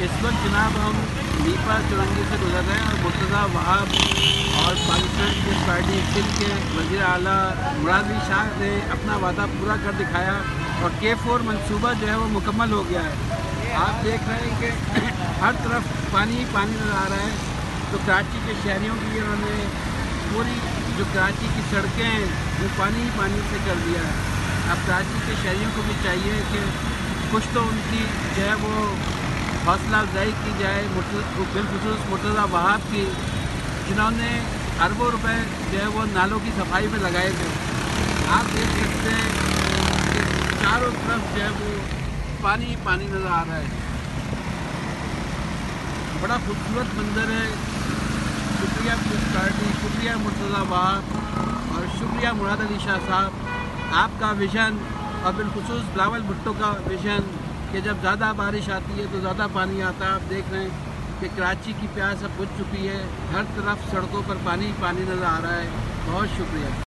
इस वक्त जनाब हम लीपा चुरंगी से गुजर रहे हैं और मुर्तज़ा वहाब और पाकिस्तान पीपल्स पार्टी सिंध के वज़ीर आला मुराद अली शाह ने अपना वादा पूरा कर दिखाया और K4 मंसूबा जो है वो मुकम्मल हो गया है। आप देख रहे हैं कि हर तरफ पानी ही पानी नज़र आ रहा है। तो कराची के शहरियों की उन्होंने पूरी जो कराची की सड़कें हैं वो पानी ही पानी से कर दिया है। अब कराची के शहरियों को भी चाहिए कि कुछ तो उनकी जो है वो हौसला अफजाई की जाए, बिलखुसूस मुर्तज़ा वहाब की, जिन्होंने अरबों रुपए जो है वो नालों की सफाई में लगाए थे। आप देख सकते हैं कि चारों तरफ जो है वो पानी ही पानी नज़र आ रहा है। बड़ा खूबसूरत मंजर है। शुक्रिया पीपल्स पार्टी, शुक्रिया मुर्तज़ा वहाब और शुक्रिया मुराद अली शाह साहब। आपका विज़न और बिलखुसूस बिलावल भुट्टो का विज़न कि जब ज़्यादा बारिश आती है तो ज़्यादा पानी आता है। आप देख रहे हैं कि कराची की प्यास अब बुझ चुकी है, हर तरफ सड़कों पर पानी पानी नज़र आ रहा है। बहुत शुक्रिया।